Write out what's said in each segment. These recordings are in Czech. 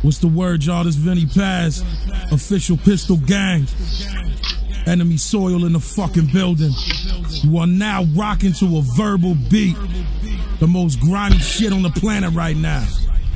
What's the word, y'all? This Vinny Paz, official Pistol Gang. Enemy soil in the fucking building. You are now rocking to a verbal beat. The most grimy shit on the planet right now.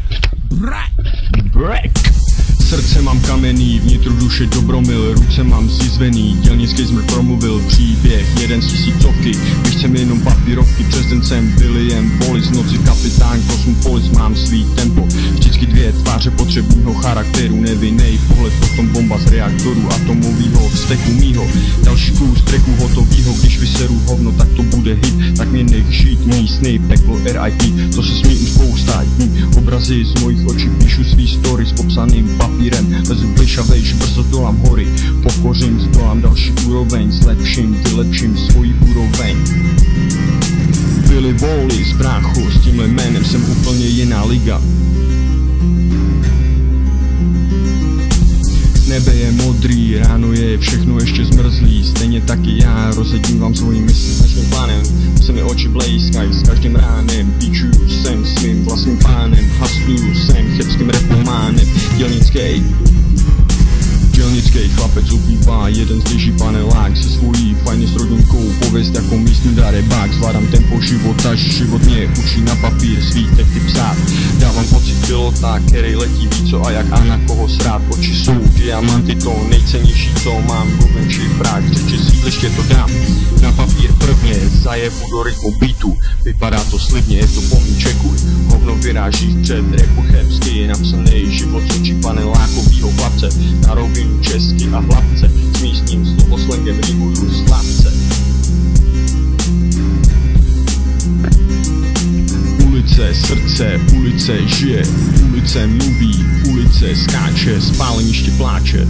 Break. Srdce mám kamenný, vnitru duše dobromil, ruce mám zjizvený, dělnický zmrt promluvil příběh, jeden z tisícovky, my chceme jenom papírovky, přes den jsem William Wallace, v noci kapitán Cosmopolis, mám svý tempo, vždycky dvě tváře potřebného charakteru, nevinnej pohled, potom bomba z reaktoru atomovýho vzteku mýho, další kus treku hotovýho, když vyseru hovno, tak to bude hit, tak mě nech žít, místnej peklo RIP, to se smí už spousta dní, obrazy z mojich očí píšu svý story s popsaným papírem, lezu vejš a vejš, brzo dolám hory, pokořím, zdolám další úroveň, vylepším svoji úroveň. Willy Wallace, brácho, s tímhle jménem jsem úplně jiná liga. Nebe je modrý, ráno je všechno ještě zmrzlý, stejně taky já rozedím vám svoji mysli s naším plánem. Se mi oči blejskají s každým ránem, píčuju jsem svým vlastním pánem, hasluju jsem chebským repománem, dělnický chlapec ubývá, jeden zdrží panelák se svojí fajně s rodinkou, pověst jako místní darebák, zvládám tempo života, že život mě učí na papír svý texty psát, dávám pocit pilota, který letí ví co a jak a na koho srát, oči jsou diamanty, to nejcennější co mám, mluvím šifrák, řeči sídliště to dám na papír prvně, zajebu do rytmu beatu, vypadá to slibně, je to po mý čekuj, hovno vyráží před repu chebský, je napsaný život z očí panelákovýho chlapce, na rovinu česky a hlavce, s místním slovoslengem rimuju slavce. Ulice, srdce, ulice žije, ulice mluví, ulice skáče, spáleniště pláče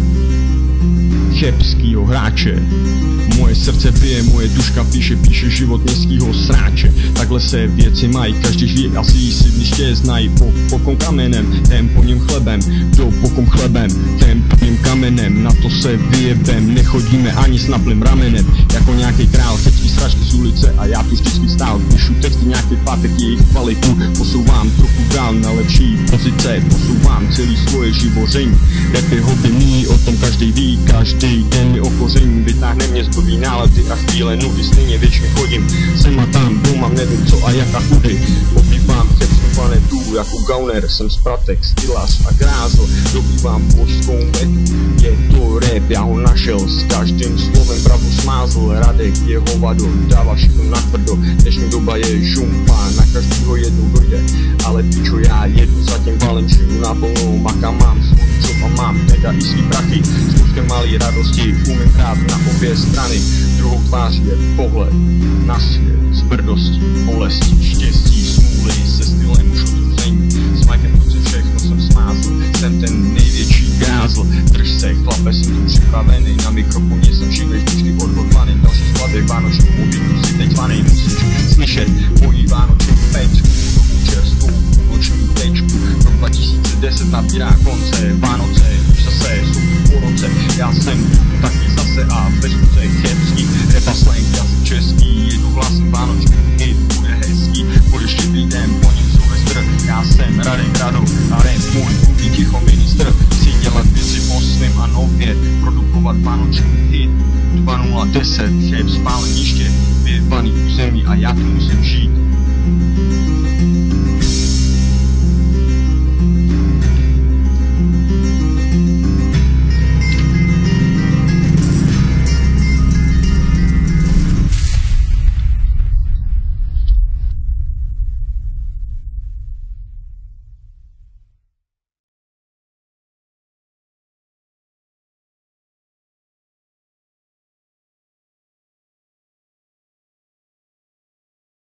chebskýho hráče. Moje srdce bije, moje duška píše život městskýho sráče. Takhle se věci mají, každý žije asi sídliště znají. Pokom kamenem, ten po něm chlebem, do pokom chlebem, ten po něm kamenem. Na to se vyjebem, nechodíme ani s naplým ramenem. Jako nějaký král, chebský sračky z ulice a já tu vždycky stál. Píšu texty nějaký pátek, jejich kvalitu posouvám trochu dál na lepší pozice. Posouvám celý svoje živoření. Rap je hobby, o tom každý ví, každý den mi okoření vytáhne mě z blbý nálady a chvíle nudy, stejně věčně chodím sem a tam, doma nevím co a jak a kudy. Obývám chebskou planetu jako gauner, jsem z Pratek, stylař a grázl, dobývám božskou metu. Je to rap, já ho našel, s každým slovem pravdu smázl, Radek je hovado, dává všechno na tvrdo, dnešní doba je žumpa, na každýho jednou dojde, ale pičo já jedu zatím valenčinu naplno, maka mám svůj job a mám teda i svý prachy, s kuskem malý radosti, umím hrát na obě strany, druhou tváří je pohled na svět, z brdosti, bolesti, štěstí, smůly, se stylem už odruzení, s Mikem kluci všechno jsem smázl, jsem ten největší grázl, drž se chlape, jsem tu připravený, na mikrofoně jsem živej, vždycky odhodlaný, další skladby vánoční mobilu si teď vanej, musíš slyšet mojí vánoční pečku, čerstvou noční tečku, rok 2010 nabírá konce, Vánoce, už zase jsou po roce, já jsem tu taky zase a bez kuce chebský, repa slang, jazyk český, jedu hlasem vánoční hit, bude hezký, budeš lidem, po něm Silvestr, já jsem Radek Rado a rap můj bude ticho ministr, chci dělat věci po svým a nově, produkovat vánoční hit, 2010, cheb spáleniště, vyjebaný území a já tu musím žít.